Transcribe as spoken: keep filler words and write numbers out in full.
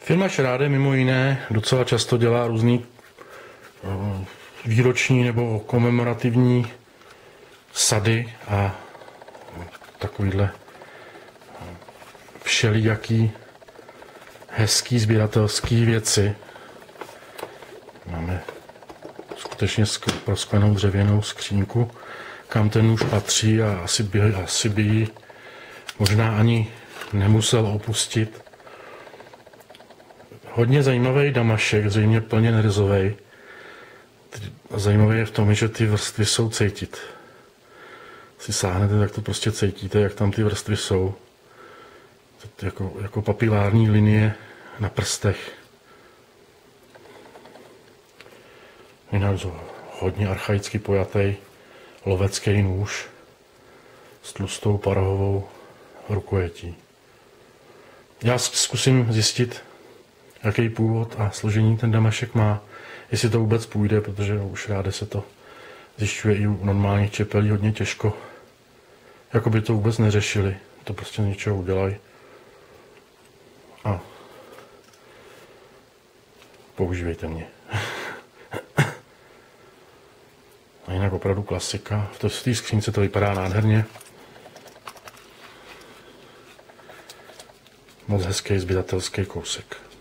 Firma Šráde mimo jiné docela často dělá různý výroční nebo komemorativní sady a takovýhle všelijaký hezký sběratelský věci. Máme skutečně prosklenou dřevěnou skřínku, kam ten nůž patří a asi by, asi by ji možná ani nemusel opustit. Hodně zajímavý damašek, zřejmě plně nerzovej. Zajímavý je v tom, že ty vrstvy jsou cítit. Si sáhnete, tak to prostě cítíte, jak tam ty vrstvy jsou. To jako, jako papilární linie na prstech. Jinak hodně archaicky pojatý lovecký nůž s tlustou parahovou rukojetí. Já zkusím zjistit, jaký původ a složení ten damašek má, jestli to vůbec půjde, protože u Šráde se to zjišťuje i u normálních čepelí hodně těžko. Jako by to vůbec neřešili, to prostě něčeho udělají. A používejte mě. A jinak opravdu klasika. V té skřínce to vypadá nádherně. Moc hezký sběratelský kousek.